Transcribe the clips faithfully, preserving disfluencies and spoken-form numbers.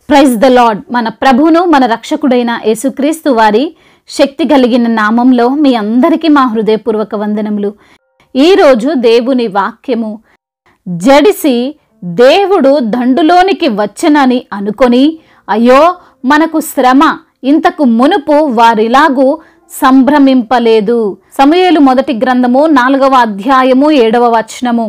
Praise the lord. మన ప్రభువును మన రక్షకుడైన యేసుక్రీస్తు వారి శక్తి కలిగిన నామంలో మీ అందరికీ మా హృదయపూర్వక వందనములు. ఈరోజు దేవుని వాక్యము, జడిసి దేవుడు దండులోనికి వచ్చనని అనుకొని, అయ్యో మనకు శ్రమ, ఇంతకు మునుపు వారిలాగూ సంభ్రమింపలేదు. సమూయేలు మొదటి గ్రంథము నాలుగవ అధ్యాయము ఏడవ వచనము.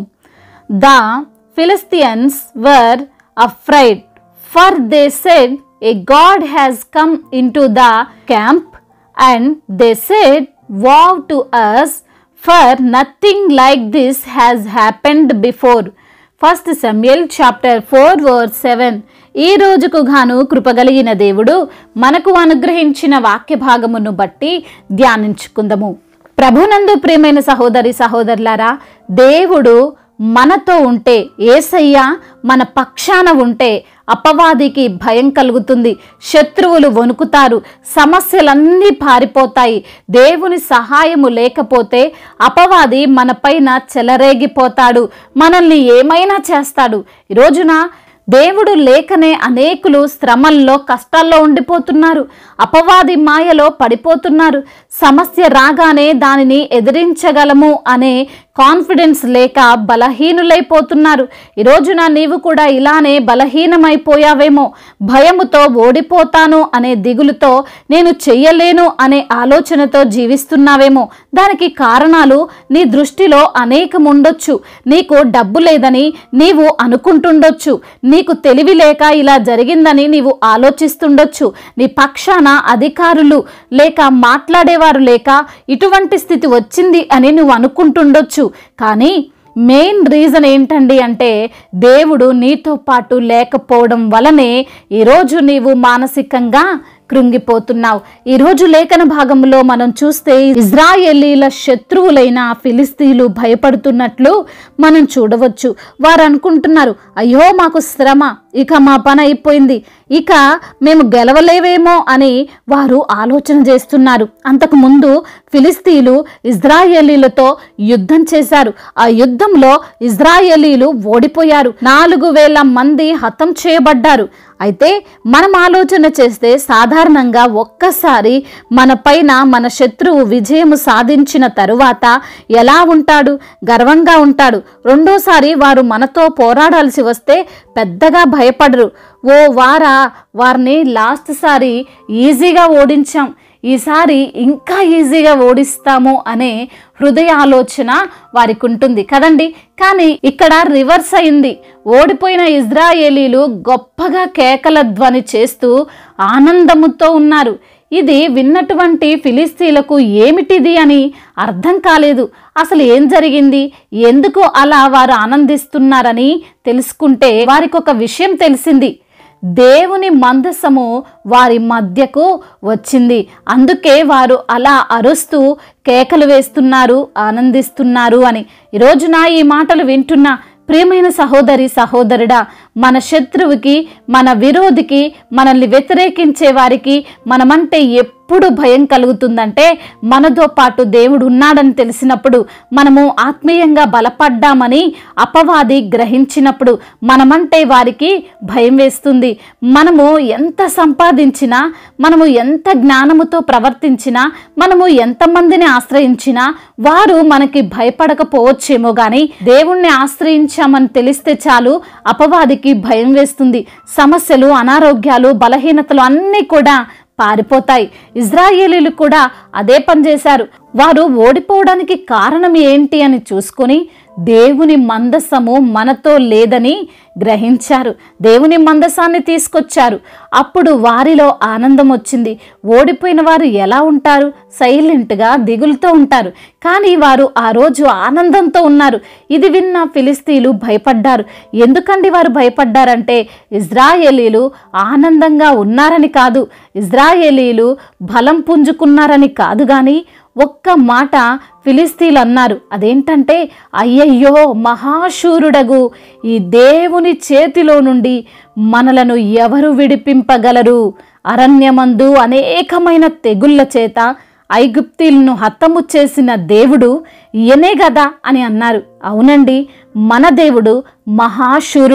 The Philistines were afraid, for they said, a God has come into the camp, and they said, woe to us, for nothing like this has happened before. First Samuel chapter four verse seven. ఈ రోజుకు గాను కృపగలిగిన దేవుడు మనకు అనుగ్రహించిన వాక్య భాగమును బట్టి ధ్యానించుకుందాము. ప్రభునందు ప్రియమైన సహోదరి సహోదరులారా, దేవుడు మనతో ఉంటే, యేసయ్య మన పక్షాన ఉంటే అపవాదికి భయం కలుగుతుంది, శత్రువులు వణుకుతారు, సమస్యలన్నీ పారిపోతాయి. దేవుని సహాయము లేకపోతే అపవాది మన పైన చెలరేగిపోతాడు, మనల్ని ఏమైనా చేస్తాడు. ఈ రోజున దేవుడు లేకనే అనేకులు శ్రమల్లో, కష్టాల్లో ఉండిపోతున్నారు, అపవాది మాయలో పడిపోతున్నారు. సమస్య రాగానే దానిని ఎదిరించగలము అనే కాన్ఫిడెన్స్ లేక బలహీనులైపోతున్నారు. ఈ రోజున నీవు కూడా ఇలానే బలహీనమైపోయావేమో, భయముతో ఓడిపోతాను అనే దిగులుతో, నేను చెయ్యలేను అనే ఆలోచనతో జీవిస్తున్నావేమో. దానికి కారణాలు నీ దృష్టిలో అనేకం ఉండొచ్చు. నీకు డబ్బు లేదని నీవు అనుకుంటుండొచ్చు, నీకు తెలివి లేక ఇలా జరిగిందని నీవు ఆలోచిస్తుండొచ్చు, నీ పక్షాన అధికారులు లేక మాట్లాడేవారు లేక ఇటువంటి స్థితి వచ్చింది అని నువ్వు అనుకుంటుండొచ్చు. కానీ మెయిన్ రీజన్ ఏంటండి అంటే, దేవుడు నీతో పాటు లేకపోవడం వలనే ఈరోజు నీవు మానసికంగా కృంగిపోతున్నావు. ఈరోజు లేఖన భాగంలో మనం చూస్తే ఇజ్రాయేలీల శత్రువులైన ఫిలిస్తీన్లు భయపడుతున్నట్లు మనం చూడవచ్చు. వారు అనుకుంటున్నారు, అయ్యో మాకు శ్రమ, ఇక మా పని అయిపోయింది, ఇక మేము గెలవలేవేమో అని వారు ఆలోచన చేస్తున్నారు. అంతకు ముందు ఫిలిస్తీన్లు ఇజ్రాయేలీలతో యుద్ధం చేశారు. ఆ యుద్ధంలో ఇజ్రాయేలీలు ఓడిపోయారు, నాలుగు వేల మంది హతం చేయబడ్డారు. అయితే మనం ఆలోచన చేస్తే సాధారణంగా ఒక్కసారి మన పైన మన శత్రువు విజయము సాధించిన తరువాత ఎలా ఉంటాడు? గర్వంగా ఉంటాడు. రెండోసారి వారు మనతో పోరాడాల్సి వస్తే పెద్దగా భయపడరు. ఓ వారా, వారిని లాస్ట్ సారి ఈజీగా ఓడించాం, ఈసారి ఇంకా ఈజీగా ఓడిస్తాము అనే హృదయ ఆలోచన వారికి ఉంటుంది కదండి. కానీ ఇక్కడ రివర్స్ అయింది. ఓడిపోయిన ఇజ్రాయేలీలు గొప్పగా కేకల ధ్వని చేస్తూ ఆనందముతో ఉన్నారు. ఇది విన్నటువంటి ఫిలిస్తీన్లకు ఏమిటిది అని అర్థం కాలేదు. అసలు ఏం జరిగింది, ఎందుకు అలా వారు ఆనందిస్తున్నారని తెలుసుకుంటే వారికి ఒక విషయం తెలిసింది. దేవుని మందసము వారి మధ్యకు వచ్చింది, అందుకే వారు అలా అరుస్తూ కేకలు వేస్తున్నారు, ఆనందిస్తున్నారు అని. ఈరోజున ఈ మాటలు వింటున్న ప్రియమైన సహోదరి సహోదరుడా, మన శత్రువుకి, మన విరోధికి, మనల్ని వ్యతిరేకించే వారికి మనమంటే ఎప్పుడు భయం కలుగుతుందంటే, మనతో పాటు దేవుడు ఉన్నాడని తెలిసినప్పుడు, మనము ఆత్మీయంగా బలపడ్డామని అపవాది గ్రహించినప్పుడు మనమంటే వారికి భయం వేస్తుంది. మనము ఎంత సంపాదించినా, మనము ఎంత జ్ఞానముతో ప్రవర్తించినా, మనము ఎంతమందిని ఆశ్రయించినా వారు మనకి భయపడకపోవచ్చేమో కానీ దేవుణ్ణి ఆశ్రయించామని తెలిస్తే చాలు అపవాదికి భయం వేస్తుంది. సమస్యలు, అనారోగ్యాలు, బలహీనతలు అన్నీ కూడా పారిపోతాయి. ఇజ్రాయేలీలు కూడా అదే పని చేశారు. వారు ఓడిపోవడానికి కారణం ఏంటి అని చూసుకొని దేవుని మందసము మనతో లేదని గ్రహించారు. దేవుని మందసాన్ని తీసుకొచ్చారు. అప్పుడు వారిలో ఆనందం వచ్చింది. ఓడిపోయిన వారు ఎలా ఉంటారు? సైలెంట్గా, దిగులుతో ఉంటారు. కానీ వారు ఆ రోజు ఆనందంతో ఉన్నారు. ఇది విన్న ఫిలిస్తీన్లు భయపడ్డారు. ఎందుకండి వారు భయపడ్డారంటే, ఇజ్రాయేలీలు ఆనందంగా ఉన్నారని కాదు, ఇజ్రాయేలీలు బలం పుంజుకున్నారని కాదు, కానీ ఒక్క మాట ఫిలిస్తీన్లు అన్నారు. అదేంటంటే, అయ్యయ్యో మహాశూరుడగు ఈ దేవుని చేతిలో నుండి మనలను ఎవరు విడిపింపగలరు? అరణ్యమందు అనేకమైన తెగుళ్ళ చేత ఐగుప్తీలను హతము చేసిన దేవుడు ఈయనే గదా అని అన్నారు. అవునండి, మన దేవుడు మహాశూరుడు,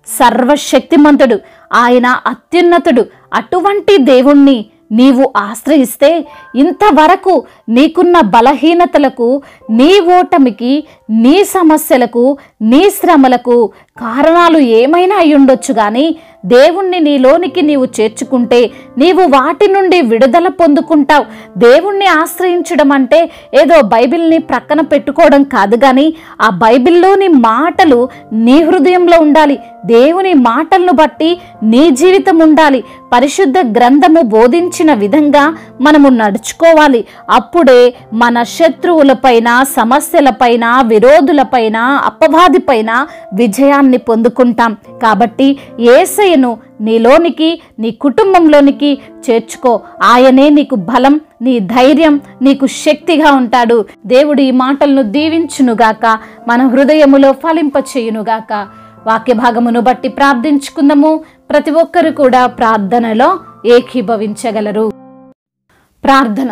సర్వశక్తిమంతుడు, ఆయన అత్యున్నతుడు. అటువంటి దేవుణ్ణి నీవు ఆశ్రయిస్తే ఇంతవరకు నీకున్న బలహీనతలకు, నీ ఓటమికి, నీ సమస్యలకు, నీ శ్రమలకు కారణాలు ఏమైనా అయి ఉండొచ్చు, కానీ దేవుణ్ణి నీలోనికి నీవు చేర్చుకుంటే నీవు వాటి నుండి విడుదల పొందుకుంటావు. దేవుణ్ణి ఆశ్రయించడం అంటే ఏదో బైబిల్ని ప్రక్కన పెట్టుకోవడం కాదు, కానీ ఆ బైబిల్లోని మాటలు నీ హృదయంలో ఉండాలి. దేవుని మాటలను బట్టి నీ జీవితం ఉండాలి. పరిశుద్ధ గ్రంథము బోధించిన విధంగా మనము నడుచుకోవాలి. అప్పుడే మన శత్రువులపైన, సమస్యలపైన, విరోధులపైన, అపవాదిపైన విజయాన్ని పొందుకుంటాం. కాబట్టి యేసయ్యను నీలోనికి, నీ కుటుంబంలోనికి చేర్చుకో. ఆయనే నీకు బలం, నీ ధైర్యం, నీకు శక్తిగా ఉంటాడు. దేవుడు ఈ మాటలను దీవించునుగాక, మన హృదయములో ఫలింపచేయునుగాక. వాక్య భాగమును బట్టి ప్రార్థించుకుందాము. ప్రతి ఒక్కరు కూడా ప్రార్థనలో ఏకీభవించగలరు. ప్రార్థన.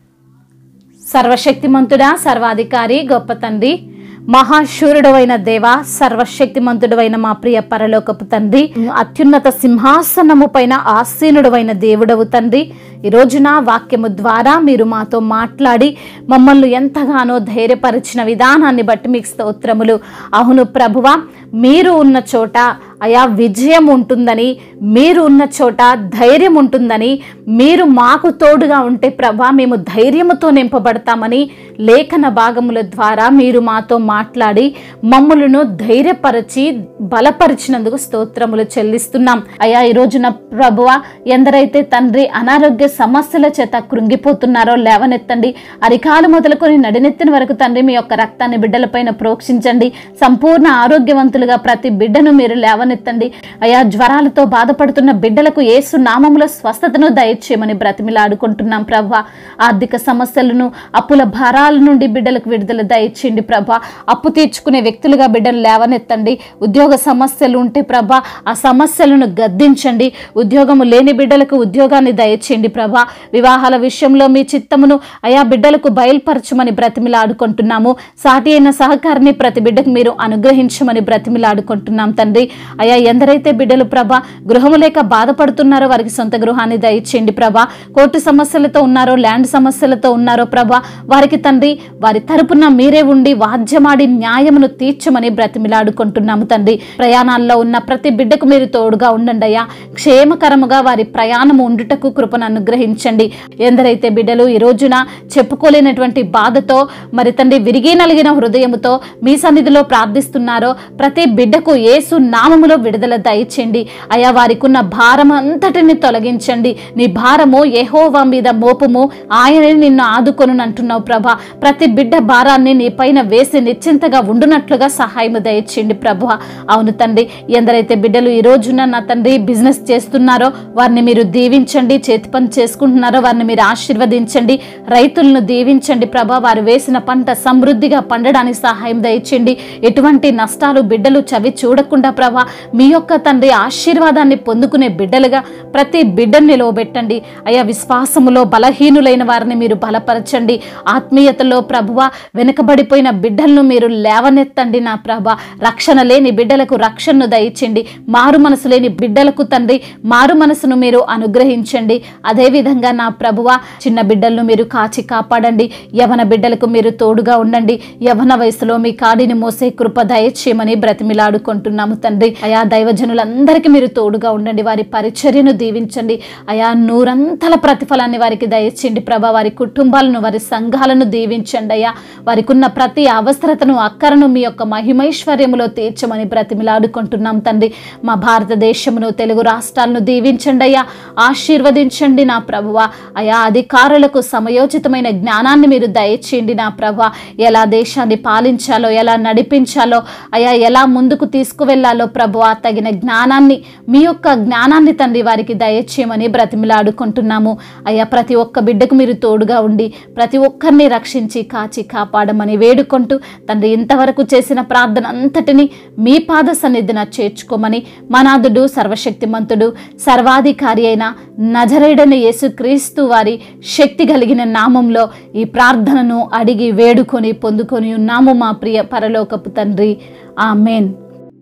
సర్వశక్తిమంతుడా, సర్వాధికారి, గొప్ప తండ్రి, మహాశూరుడవైన దేవ, సర్వశక్తిమంతుడవైన మా ప్రియ పరలోకపు తండ్రి, అత్యున్నత సింహాసనము పైన ఆసీనుడవైన దేవుడవు తండ్రి, ఈ రోజున వాక్యము ద్వారా మీరు మాతో మాట్లాడి మమ్మల్ని ఎంతగానో ధైర్యపరిచిన విధానాన్ని బట్టి మీకు స్తోత్రములు. అవును ప్రభువా, మీరు ఉన్న చోట అయా విజయం ఉంటుందని, మీరు ఉన్న చోట ధైర్యం ఉంటుందని, మీరు మాకు తోడుగా ఉంటే ప్రభా మేము ధైర్యముతో నింపబడతామని లేఖన భాగముల ద్వారా మీరు మాతో మాట్లాడి మమ్మలను ధైర్యపరిచి బలపరిచినందుకు స్తోత్రములు చెల్లిస్తున్నాం. అయా ఈ రోజున ప్రభువా, ఎందరైతే తండ్రి అనారోగ్య సమస్యల చేత కృంగిపోతున్నారో లేవనెత్తండి. అరికాలు మొదలుకొని నడినెత్తిన వరకు తండ్రి మీ యొక్క రక్తాన్ని బిడ్డలపైన ప్రోక్షించండి. సంపూర్ణ ఆరోగ్యవంతులుగా ప్రతి బిడ్డను మీరు లేవనెత్తండి. అయా జ్వరాలతో బాధపడుతున్న బిడ్డలకు యేసు నామములో స్వస్థతను దయచేయమని బ్రతిమిలాడుకుంటున్నాం ప్రభా. ఆర్థిక సమస్యలను, అప్పుల భారాల నుండి బిడ్డలకు విడుదల దయచేయండి ప్రభా. అప్పు తీర్చుకునే వ్యక్తులుగా బిడ్డలు లేవనెత్తండి. ఉద్యోగ సమస్యలు ఉంటే ప్రభా ఆ సమస్యలను గద్దించండి. ఉద్యోగము లేని బిడ్డలకు ఉద్యోగాన్ని దయచేయండి ప్రభా. వివాహాల విషయంలో మీ చిత్తమును అయా బిడ్డలకు బయలుపరచమని బ్రతిమిలాడుకుంటున్నాము. సాటి అయిన సహకారాన్ని ప్రతి బిడ్డకు మీరు అనుగ్రహించమని బ్రతిమిలాడుకుంటున్నాం తండ్రి. అయా ఎందరైతే బిడ్డలు ప్రభా గృహము లేక బాధపడుతున్నారో వారికి సొంత గృహాన్ని దయచేయండి ప్రభా. కోర్టు సమస్యలతో ఉన్నారో, ల్యాండ్ సమస్యలతో ఉన్నారో ప్రభా వారికి తండ్రి వారి తరపున మీరే ఉండి వాద్యమాడి న్యాయమును తీర్చమని బ్రతిమిలాడుకుంటున్నాము తండ్రి. ప్రయాణాల్లో ఉన్న ప్రతి బిడ్డకు మీరు తోడుగా ఉండండి అయ్యా. క్షేమకరముగా వారి ప్రయాణము ఉండుటకు కృపను అనుగ్రహించండి. ఎందరైతే బిడ్డలు ఈ రోజున చెప్పుకోలేనటువంటి బాధతో మరి తండ్రి విరిగి నలిగిన హృదయముతో మీ సన్నిధిలో ప్రార్థిస్తున్నారో ప్రతి బిడ్డకు యేసు నామములో విడుదల దయచేయండి అయా. వారికి ఉన్న భారం అంతటిని తొలగించండి. నీ భారము యెహోవా మీద మోపుము, ఆయనే నిన్ను ఆదుకొను అంటున్నావు ప్రభా. ప్రతి బిడ్డ భారాన్ని నీ పైన వేసి నిశ్చింతగా ఉండునట్లుగా సహాయము దయచేయండి ప్రభా. అవును తండ్రి, ఎందరైతే బిడ్డలు ఈ రోజున నా తండ్రి బిజినెస్ చేస్తున్నారో వారిని మీరు దీవించండి. చేతి పని చేసుకుంటున్నారో వారిని మీరు ఆశీర్వదించండి. రైతులను దీవించండి ప్రభా. వారు వేసిన పంట సమృద్ధిగా పండడానికి సహాయం దయచేయండి. ఎటువంటి నష్టాలు బిడ్డలు చవి చూడకుండా ప్రభా మీ యొక్క తండ్రి ఆశీర్వాదాన్ని పొందుకునే బిడ్డలుగా ప్రతి బిడ్డను నిలవబెట్టండి అయా. విశ్వాసములో బలహీనులైన వారిని మీరు బలపరచండి. ఆత్మీయతలో ప్రభువా వెనుకబడిపోయిన బిడ్డలను మీరు లేవనెత్తండి నా ప్రభా. రక్షణ లేని బిడ్డలకు రక్షణను దయచేయండి. మారు మనసు లేని బిడ్డలకు తండ్రి మారు మనసును మీరు అనుగ్రహించండి. అదేవిధంగా నా ప్రభువా చిన్న బిడ్డలను మీరు కాచి కాపాడండి. యవన బిడ్డలకు మీరు తోడుగా ఉండండి. యవన వయసులో మీ కాడిని మోసే కృప దయచేయమని బ్రతిమిలాడుకుంటున్నాము తండ్రి. అయా దైవజనులందరికీ మీరు తోడుగా ఉండండి. వారి పరిచర్యను దీవించండి అయా. నూరంతల ప్రతిఫలాన్ని వారికి దయచేయండి ప్రభా. వారి కుటుంబాలను, వారి సంఘాలను దీవించండి అయ్యా. వారికి ఉన్న ప్రతి అవసరతను, అక్కరను మీ యొక్క మహిమైశ్వర్యములో తీర్చమని బ్రతిమిలాడుకుంటున్నాం తండ్రి. మా భారతదేశమును, తెలుగు రాష్ట్రాలను దీవించండి అయ్యా. ఆశీర్వదించండి నా ప్రభువా. అయా అధికారులకు సమయోచితమైన జ్ఞానాన్ని మీరు దయచేయండి నా ప్రభువా. ఎలా దేశాన్ని పాలించాలో, ఎలా నడిపించాలో అయా, ఎలా ముందుకు తీసుకువెళ్లాలో ప్రభువా తగిన జ్ఞానాన్ని, మీ యొక్క జ్ఞానాన్ని తండ్రి వారికి దయచేయమని బ్రతిమిలాడుకుంటున్నాము అయ్యా. ప్రతి ఒక్క బిడ్డకు మీరు తోడుగా ఉండి ప్రతి ఒక్కరిని రక్షించి కాచి కాపాడమని వేడుకుంటూ తండ్రి ఇంతవరకు చేసిన ప్రార్థన అంతటిని మీ పాద సన్నిధిన చేర్చుకోమని మనాథుడు, సర్వశక్తిమంతుడు, సర్వాధికారి అయిన నజరేయుడైన యేసుక్రీస్తు వారి శక్తి కలిగిన నామంలో ఈ ప్రార్థనను అడిగి వేడుకొని పొందుకొని ఉన్నాము మా ప్రియ పరలోకపు తండ్రి. ఆమేన్.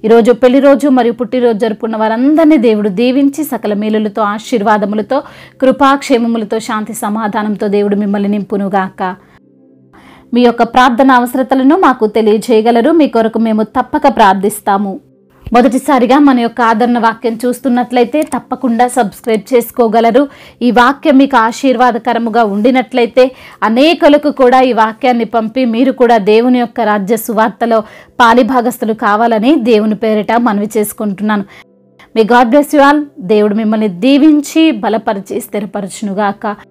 ఈరోజు పెళ్లి రోజు మరియు పుట్టినరోజు జరుపుకున్న వారందరినీ దేవుడు దీవించి సకల మేలులతో, ఆశీర్వాదములతో, కృపాక్షేమములతో, శాంతి సమాధానంతో దేవుడు మిమ్మల్ని నింపునుగాక. మీ యొక్క ప్రార్థన అవసరతలను మాకు తెలియజేయగలరు. మీ కొరకు మేము తప్పక ప్రార్థిస్తాము. మొదటిసారిగా మన యొక్క ఆదరణ వాక్యం చూస్తున్నట్లయితే తప్పకుండా సబ్స్క్రైబ్ చేసుకోగలరు. ఈ వాక్యం మీకు ఆశీర్వాదకరముగా ఉండినట్లయితే అనేకులకు కూడా ఈ వాక్యాన్ని పంపి మీరు కూడా దేవుని యొక్క రాజ్య సువార్తలో పాలిభాగస్తులు కావాలని దేవుని పేరిట మనవి చేసుకుంటున్నాను. మీ గాడ్ బ్లెస్ యు ఆల్. దేవుడు మిమ్మల్ని దీవించి బలపరిచి స్థిరపరచునుగాక.